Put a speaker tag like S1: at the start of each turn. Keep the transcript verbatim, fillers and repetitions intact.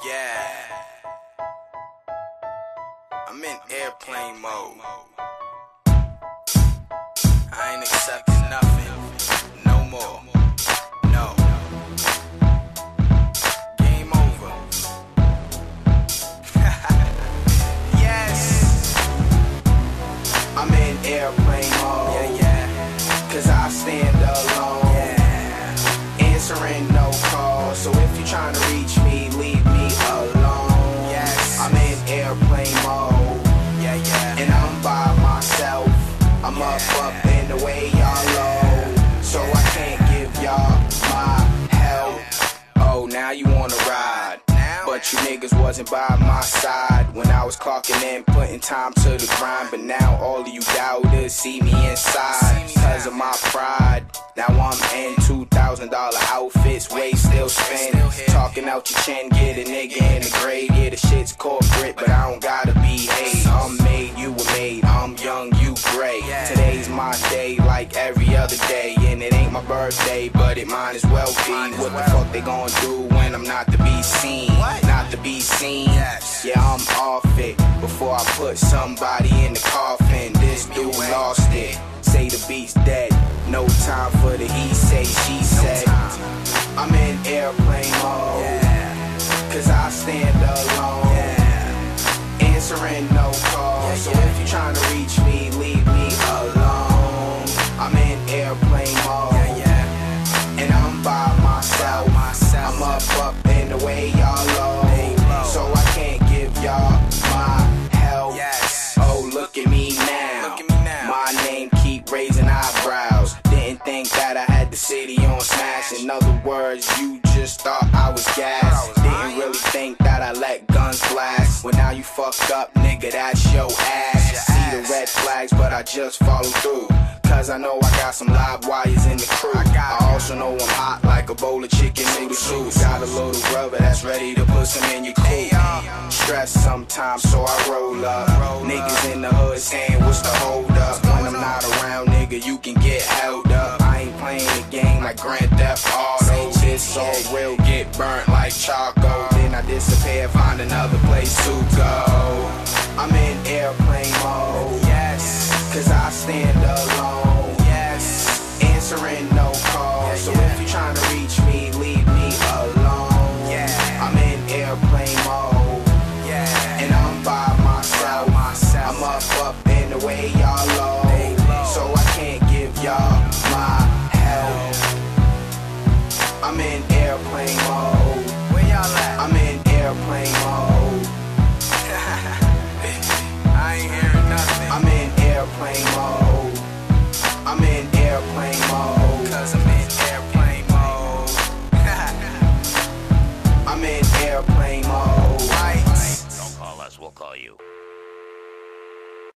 S1: Yeah, I'm in airplane mode. I ain't accepting nothing, no more, no. Game over. Yes,
S2: I'm in airplane mode.
S1: yeah, yeah,
S2: Cause I stand alone,
S1: yeah.
S2: answering no calls. So if you're trying to reach me, leave me alone.
S1: Yes,
S2: I'm in airplane mode,
S1: yeah, yeah.
S2: and I'm by myself. I'm
S1: Yeah.
S2: up, up in the way y'all low, so I can't give y'all my help. Oh, now you wanna ride,
S1: Now,
S2: but you niggas wasn't by my side when I was clocking in, putting time to the grind. But now all of you doubters see me inside,
S1: See me
S2: cause
S1: now.
S2: of my pride. Now I'm in two thousand dollar outfits, way still spin.
S1: Still here.
S2: Talking out your chin, get a nigga in the grave. Yeah, the shit's corporate, but I don't gotta behave. I'm made, you were made, I'm young, you great.
S1: Yeah.
S2: Today's my day, like every other day. And it ain't my birthday, but it might as well be.
S1: Might as
S2: What the
S1: well.
S2: fuck they gon' do when I'm not to be seen?
S1: What?
S2: Not to be seen.
S1: Yes.
S2: Yeah, I'm off it. Before I put somebody in the coffin, this dude lost it. Say the beat's dead. No time for the he say, she said. I'm in airplane mode,
S1: Yeah,
S2: cause I stand alone,
S1: yeah.
S2: answering no calls.
S1: Yeah,
S2: So
S1: yeah.
S2: if you're trying to reach me, leave me alone. I'm in airplane mode,
S1: Yeah, yeah.
S2: and I'm by myself.
S1: Myself.
S2: I'm up, up in the way y'all low,
S1: They low.
S2: so I can't give y'all my help.
S1: Yes.
S2: Oh, look at me now.
S1: Look at me now.
S2: My name keep raising eyebrows. Didn't think that I had the city on smash. In other words, you just thought I was gas.
S1: I was
S2: Didn't
S1: lying.
S2: really think that I let guns blast. Well, now you fucked up, nigga, that's your ass.
S1: Your
S2: See
S1: ass.
S2: the red flags, but I just follow through. Cause I know I got some live wires in the crew.
S1: I got
S2: I also know I'm hot like a bowl of chicken noodle soup. Got a little rubber that's ready to put some in your
S1: Hey,
S2: coupe.
S1: y'all.
S2: Stress sometimes, so I roll up.
S1: Roll
S2: Niggas in the hood saying, what's the hold up? When I'm not around, nigga, you can get held up. I ain't playing the game like Grand Theft Auto. This all will get burnt like charcoal. Then I disappear, find another place to go. I'm in airplane mode,
S1: Yes,
S2: cause I stand alone,
S1: yes.
S2: answering no calls.
S1: Yeah,
S2: So
S1: yeah.
S2: if you're trying to reach me, leave me alone.
S1: Yeah.
S2: I'm in airplane mode,
S1: Yeah,
S2: and I'm by myself.
S1: myself.
S2: I'm up, up in the way y'all low,
S1: They low.
S2: so I can't give y'all my help. I'm in airplane mode,
S1: Where y'all at?
S2: I'm in airplane mode,
S1: I ain't hearing nothing.
S2: I'm in airplane mode, I'm in airplane mode,
S1: Cause I'm in airplane mode.
S2: I'm in airplane mode.
S1: Right.
S3: Don't call us, we'll call you.